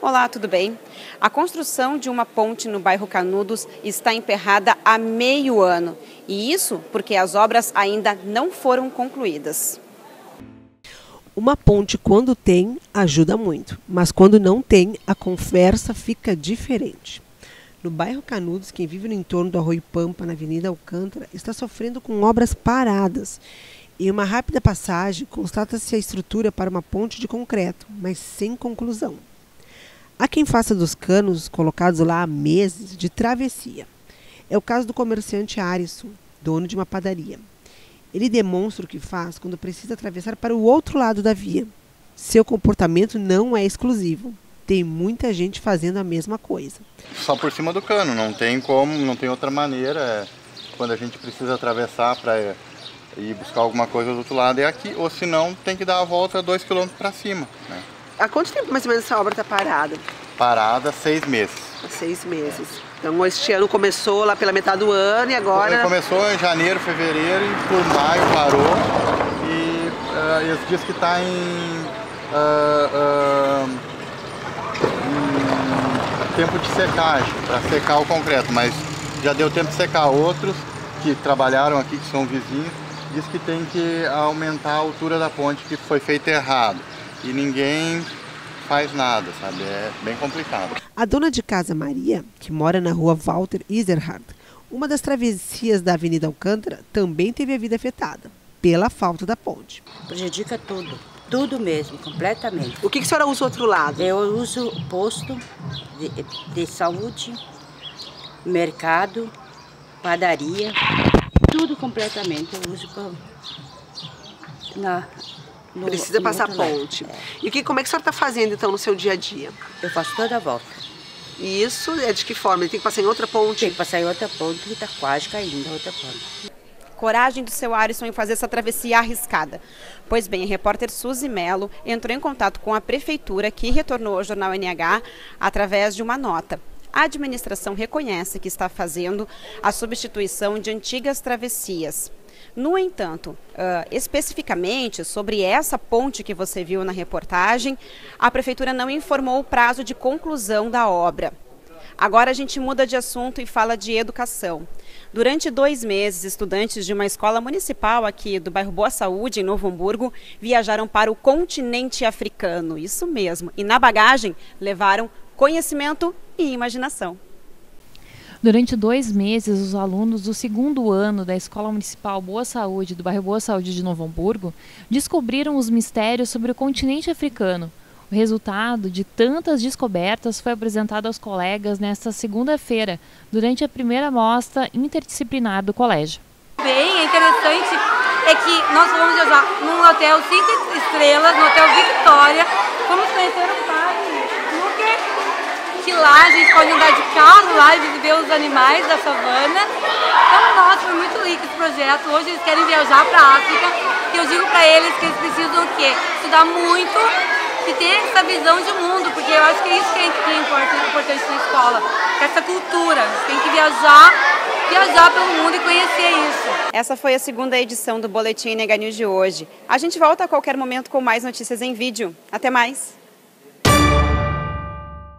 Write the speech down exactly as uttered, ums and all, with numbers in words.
Olá, tudo bem? A construção de uma ponte no bairro Canudos está emperrada há meio ano. E isso porque as obras ainda não foram concluídas. Uma ponte, quando tem, ajuda muito, mas quando não tem, a conversa fica diferente. No bairro Canudos, quem vive no entorno do Arroio Pampa, na Avenida Alcântara, está sofrendo com obras paradas. Em uma rápida passagem, constata-se a estrutura para uma ponte de concreto, mas sem conclusão. Há quem faça dos canos, colocados lá há meses, de travessia. É o caso do comerciante Arisson, dono de uma padaria. Ele demonstra o que faz quando precisa atravessar para o outro lado da via. Seu comportamento não é exclusivo. Tem muita gente fazendo a mesma coisa. Só por cima do cano, não tem como, não tem outra maneira. É, quando a gente precisa atravessar para ir buscar alguma coisa do outro lado é aqui, ou se não tem que dar a volta dois quilômetros para cima. Né? Há quanto tempo mais ou menos essa obra está parada? Parada seis meses. Há seis meses. Então este ano começou lá pela metade do ano e agora... Começou em janeiro, fevereiro e por maio parou. E uh, eles dizem que está em, uh, uh, em tempo de secagem, para secar o concreto. Mas já deu tempo de secar. Outros que trabalharam aqui, que são vizinhos, diz que tem que aumentar a altura da ponte, que foi feito errado. E ninguém faz nada, sabe? É bem complicado. A dona de casa Maria, que mora na rua Walter Iserhard, uma das travessias da Avenida Alcântara, também teve a vida afetada pela falta da ponte. Prejudica tudo, tudo mesmo, completamente. O que, que a senhora usa do outro lado? Eu uso posto de, de saúde, mercado, padaria, tudo completamente eu uso para... Na, No, Precisa passar a ponte. É. E o que, como é que a senhora está fazendo então no seu dia a dia? Eu faço toda a volta. E isso é de que forma? Ele tem que passar em outra ponte? Tem que passar em outra ponte que está quase caindo a outra ponte. Coragem do seu Arisson em fazer essa travessia arriscada. Pois bem, a repórter Suzy Mello entrou em contato com a prefeitura, que retornou ao jornal N H através de uma nota. A administração reconhece que está fazendo a substituição de antigas travessias. No entanto, uh, especificamente sobre essa ponte que você viu na reportagem, a prefeitura não informou o prazo de conclusão da obra. Agora a gente muda de assunto e fala de educação. Durante dois meses, estudantes de uma escola municipal aqui do bairro Boa Saúde, em Novo Hamburgo, viajaram para o continente africano. Isso mesmo. E na bagagem levaram conhecimento e imaginação. Durante dois meses, os alunos do segundo ano da Escola Municipal Boa Saúde, do bairro Boa Saúde de Novo Hamburgo, descobriram os mistérios sobre o continente africano. O resultado de tantas descobertas foi apresentado aos colegas nesta segunda-feira, durante a primeira mostra interdisciplinar do colégio. Bem interessante é que nós vamos viajar num hotel cinco estrelas, no Hotel Victoria, vamos conhecer o parque que lá a gente pode andar de carro lá e ver os animais da savana. Então, nossa, foi muito lindo esse projeto. Hoje eles querem viajar para a África e eu digo para eles que eles precisam o quê? Estudar muito e ter essa visão de mundo, porque eu acho que é isso que é importante na escola, que é essa cultura. Tem que viajar, viajar pelo mundo e conhecer isso. Essa foi a segunda edição do Boletim N H News de hoje. A gente volta a qualquer momento com mais notícias em vídeo. Até mais!